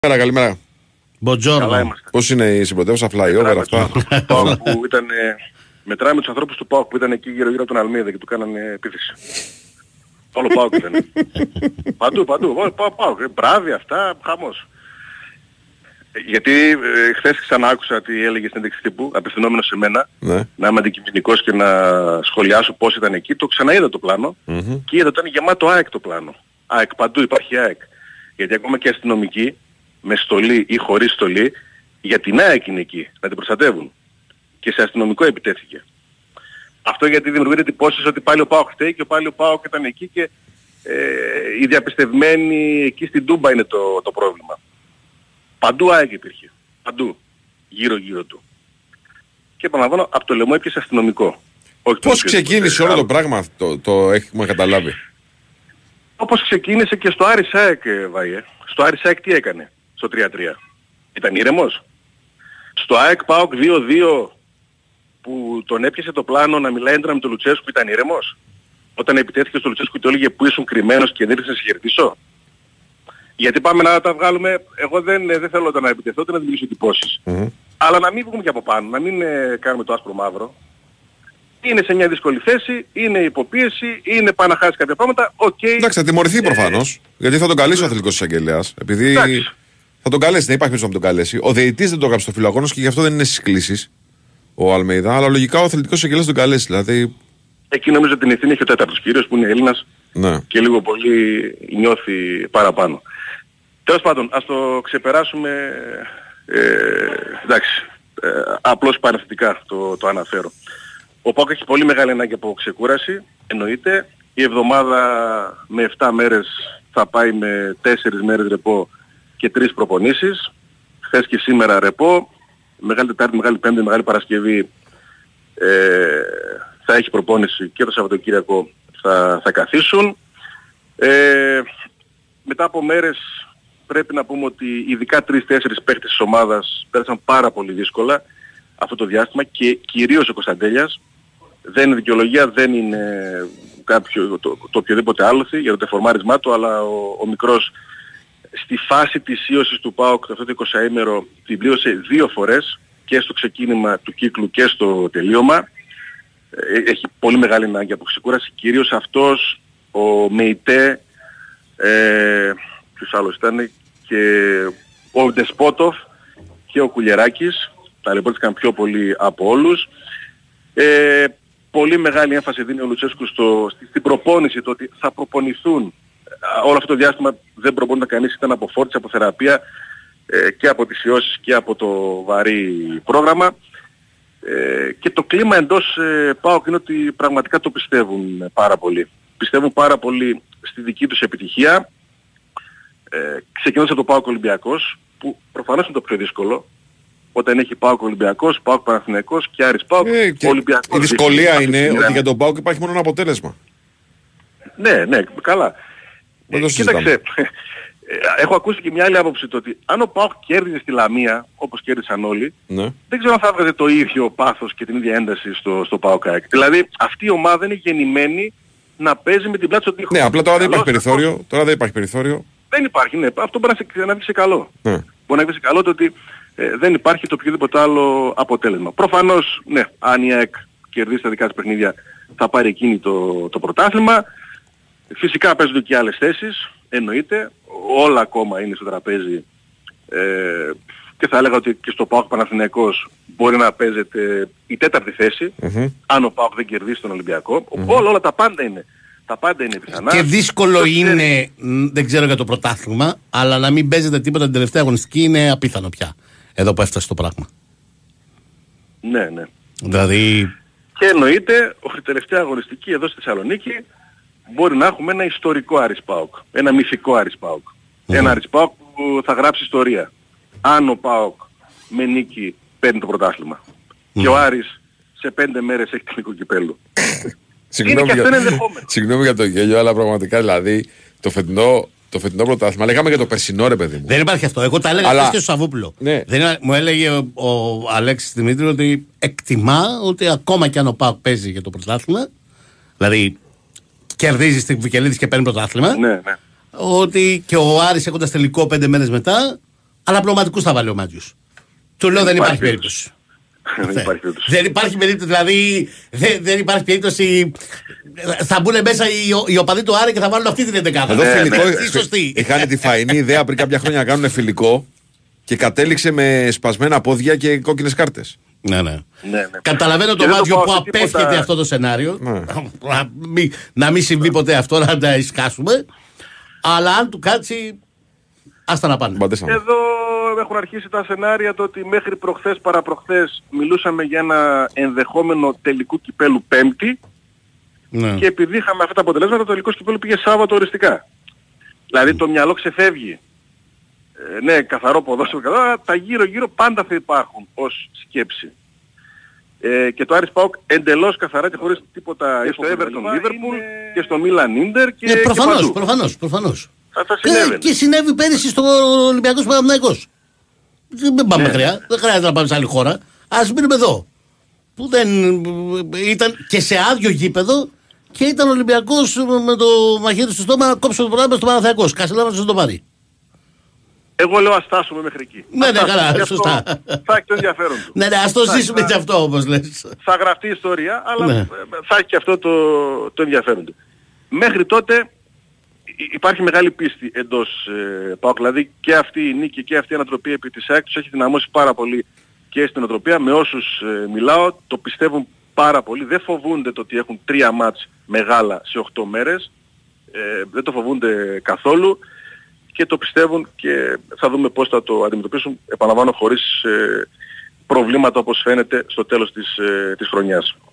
Καλημέρα. Πώς είναι η συμπρωτεύουσα flyover αυτά? Που ήταν, μετράμε τους ανθρώπους του ΠΑΟΚ που ήταν εκεί γύρω-γύρω από τον Αλμίδα και του κάνανε επίθεση. Όλο ΠΑΟΚ ήταν. Παντού. ΠΑΟΚ. Μπράβοι αυτά, χαμός. Γιατί χθες ξανά άκουσα τι έλεγε στην ένταξη τύπου, απευθυνόμενος σε μένα, να είμαι αντικειμενικός και να σχολιάσω πώς ήταν εκεί. Το ξαναείδα το πλάνο και είδα ότι ήταν γεμάτο ΑΕΚ το πλάνο. ΑΕΚ, παντού υπάρχει ΑΕΚ. Γιατί ακόμα και αστυνομικοί, με στολή ή χωρίς στολή, για την ΑΕΚ είναι εκεί, να την προστατεύουν. Και σε αστυνομικό επιτέθηκε. Αυτό γιατί δημιουργείται εντυπώσεις ότι πάλι ο ΠΑΟΚ φταίει και πάλι ο ΠΑΟΚ ήταν εκεί και οι διαπιστευμένοι εκεί στην Τούμπα είναι το πρόβλημα. Παντού ΑΕΚ υπήρχε. Παντού. Γύρω-γύρω του. Και επαναλαμβάνω, από το λαιμό έπιασε αστυνομικό. Πώς ξεκίνησε όλο το πράγμα, το έχουμε καταλάβει? Όπως ξεκίνησε και στο Άρης ΑΕΚ, Βάιε. Στο Άρης ΑΕΚ τι έκανε στο 3-3? Ήταν ήρεμος? Στο ΑΕΚ ΠΑΟΚ 2-2 που τον έπιασε το πλάνο να μιλάει έντονα με τον Λουτσέσκου, ήταν ήρεμος? Όταν επιτέθηκε στο Λουτσέσκου και έλεγε που ήσουν κρυμμένος και δεν ήρθες να σε χαιρετήσω? Γιατί πάμε να τα βγάλουμε, εγώ δεν θέλω όταν να επιτεθώ, να δημιουργήσω εντυπώσεις. Αλλά να μην βγούμε και από πάνω, να μην κάνουμε το άσπρο μαύρο. Είναι σε μια δύσκολη θέση, είναι υποπίεση, είναι πάει να χάσει κάποια πράγματα, Εντάξει, θα τιμωρηθεί προφανώς, γιατί θα τον καλέσει ο αθλητικός εισαγγελέας. Επειδή θα τον καλέσει, δεν υπάρχει περίπτωση να τον καλέσει. Ο διαιτητής δεν το έγραψε στο φιλοαγώνος και γι' αυτό δεν είναι στις κλήσεις ο Αλμέιδα, αλλά λογικά ο αθλητικός εισαγγελέας τον καλέσει. Δηλαδή... Εκεί νομίζω την ευθύνη έχει ο τέταρτος κύριος που είναι Έλληνας και λίγο πολύ νιώθει παραπάνω. Τέλος πάντων, ας το ξεπεράσουμε, εντάξει, απλώς παραθετικά το αναφέρω. Ο ΠΑΟΚ έχει πολύ μεγάλη ανάγκη από ξεκούραση, εννοείται. Η εβδομάδα με 7 μέρες θα πάει με 4 μέρες ρεπό και 3 προπονήσεις. Χθες και σήμερα ρεπό. Μεγάλη Τετάρτη, Μεγάλη Πέμπτη, Μεγάλη Παρασκευή θα έχει προπόνηση και το Σαββατοκύριακο θα καθίσουν. Μετά από μέρες πρέπει να πούμε ότι ειδικά 3-4 παίκτες της ομάδας πέρασαν πάρα πολύ δύσκολα αυτό το διάστημα και κυρίως ο Κωνσταντέλιας. Δεν είναι δικαιολογία, δεν είναι το οποιοδήποτε άλοθη για το τεφορμάρισμά του, αλλά ο μικρός στη φάση της ίωσης του ΠΑΟΚ αυτό το 20ήμερο την πλήρωσε 2 φορές και στο ξεκίνημα του κύκλου και στο τελείωμα. Έχει πολύ μεγάλη ανάγκη από ξεκούραση, κυρίως αυτός, ο Μεϊτέ, ποιος άλλος ήταν, και ο Ντεσπότοφ και ο Κουλιεράκης, ταλαιπωρήθηκαν πιο πολύ από όλους. Πολύ μεγάλη έμφαση δίνει ο Λουτσέσκου στην προπόνηση, το ότι θα προπονηθούν. Όλο αυτό το διάστημα δεν προπονείται κανείς, ήταν από φόρτιση, από θεραπεία και από τις ιώσεις και από το βαρύ πρόγραμμα. Και το κλίμα εντός ΠΑΟΚ είναι ότι πραγματικά το πιστεύουν πάρα πολύ. Πιστεύουν πάρα πολύ στη δική τους επιτυχία. Ξεκινώντας από το ΠΑΟΚ Ολυμπιακός, που προφανώς είναι το πιο δύσκολο. Όταν έχει ΠΑΟΚ Ολυμπιακός, ΠΑΟΚ Παναθηναϊκός και Άρης ΠΑΟΚ, Ολυμπιακός. Η δυσκολία είναι ότι για τον ΠΑΟΚ υπάρχει μόνο ένα αποτέλεσμα. Ναι, καλά. Κοίταξε, έχω ακούσει και μια άλλη άποψη το ότι αν ο ΠΑΟΚ κέρδιζε στη Λαμία, όπως κέρδισαν όλοι, δεν ξέρω αν θα έβγαζε το ίδιο πάθος και την ίδια ένταση στο ΠΑΟΚ ΑΕΚ. Δηλαδή αυτή η ομάδα είναι γεννημένη να παίζει με την πλάτη στον τοίχο. Ναι, απλά τώρα δεν υπάρχει περιθώριο. Δεν υπάρχει, ναι. Αυτό μπορεί να βγει σε καλό. Μπορεί να βγει σε καλό το ότι δεν υπάρχει το οποιοδήποτε άλλο αποτέλεσμα. Προφανώς, ναι, αν η ΑΕΚ κερδίσει τα δικά της παιχνίδια θα πάρει εκείνη το πρωτάθλημα. Φυσικά παίζονται και άλλες θέσεις, εννοείται. Όλα ακόμα είναι στο τραπέζι και θα έλεγα ότι και στο ΠΑΟΚ Παναθηναϊκός μπορεί να παίζεται η 4η θέση, αν ο ΠΑΟΚ δεν κερδίσει τον Ολυμπιακό. Όλα τα πάντα είναι. Τα πάντα είναι πιθανά. Και δύσκολο είναι, δεν ξέρω για το πρωτάθλημα, αλλά να μην παίζετε τίποτα την τελευταία αγωνιστική είναι απίθανο πια. Εδώ που έφτασε το πράγμα. Ναι. Δηλαδή... Και εννοείται, η τελευταία αγωνιστική εδώ στη Θεσσαλονίκη μπορεί να έχουμε ένα ιστορικό Άρης ΠΑΟΚ. Ένα μυθικό Άρης ΠΑΟΚ. Ένα Άρης ΠΑΟΚ που θα γράψει ιστορία. Αν ο ΠΑΟΚ με νίκη παίρνει το πρωτάθλημα. Και ο Άρης σε 5 μέρες έχει τελικό κυπέλλου. Συγγνώμη για το γέλιο, αλλά πραγματικά δηλαδή το φετινό πρωτάθλημα, λέγαμε για το περσινό, ρε παιδί μου. Δεν υπάρχει αυτό. Εγώ τα έλεγα και στο Σαββούπουλο. Ναι. Μου έλεγε ο Αλέξης Δημήτρη ότι εκτιμά ότι ακόμα και αν ο ΠΑΟΚ παίζει για το πρωτάθλημα, δηλαδή κερδίζει στην Βικελίδης και παίρνει πρωτάθλημα, ναι. ότι και ο Άρης έχοντας τελικό 5 μέρες μετά, Αλλά πνευματικούς θα βάλει ο Μάτζιος. Του λέω δεν υπάρχει περίπτωση. Δεν υπάρχει περίπτωση, δηλαδή δεν υπάρχει περίπτωση. Θα μπουν μέσα οι οπαδοί του Άρη και θα βάλουν αυτή την 11. Εδώ φιλικό. Είχαν τη φαϊνή ιδέα πριν κάποια χρόνια να κάνουν φιλικό και κατέληξε με σπασμένα πόδια και κόκκινες κάρτες. Ναι. Καταλαβαίνω το Μάτζιο που απέφτεται αυτό το σενάριο. Να μην συμβεί ποτέ αυτό, να τα ισκάσουμε. Αλλά αν του κάτσει, άστα να πάνε. Εδώ έχουν αρχίσει τα σενάρια το ότι μέχρι προχθές παραπροχθές μιλούσαμε για ένα ενδεχόμενο τελικού κυπέλου Πέμπτη. Ναι. Και επειδή είχαμε αυτά τα αποτελέσματα, το τελικό κυπέλου πήγε Σάββατο οριστικά. Δηλαδή το μυαλό ξεφεύγει. Ναι, καθαρό ποδόσφαιρο, τα γύρω-γύρω πάντα θα υπάρχουν ως σκέψη. Και το Άρης ΠΑΟΚ εντελώς καθαρά και χωρίς τίποτα στο Everton Liverpool και στο Milan Inter και προφανώς. Θα συνέβαινε. Και συνέβη πέρυσι στο Ολυμπιακός Παναθηναϊκός. Δεν πάμε μακριά, δεν χρειάζεται να πάμε σε άλλη χώρα. Ας μείνουμε εδώ. Που δεν ήταν και σε άδειο γήπεδο και ήταν ο Ολυμπιακός με το μαχαίρι στο στόμα να κόψει το πράγμα στο Παναθηναϊκός. Κασελάβας να το πάρει. Εγώ λέω ας φτάσουμε μέχρι εκεί. Ναι, καλά, σωστά. Θα έχει το ενδιαφέρον του. Ναι, ας το ζήσουμε και αυτό όπως λες. Θα γραφτεί η ιστορία, αλλά θα έχει και αυτό το ενδιαφέρον του. Μέχρι τότε υπάρχει μεγάλη πίστη εντός ΠΑΟΚ. Δηλαδή και αυτή η νίκη και αυτή η ανατροπή επί της ΑΕΚ τους έχει δυναμώσει πάρα πολύ και στην οτροπία. Με όσους μιλάω το πιστεύουν πάρα πολύ. Δεν φοβούνται το ότι έχουν 3 μάτς μεγάλα σε 8 μέρες. Δεν το φοβούνται καθόλου. Και το πιστεύουν και θα δούμε πώς θα το αντιμετωπίσουν, επαναλαμβάνω, χωρίς προβλήματα όπως φαίνεται στο τέλος της χρονιάς.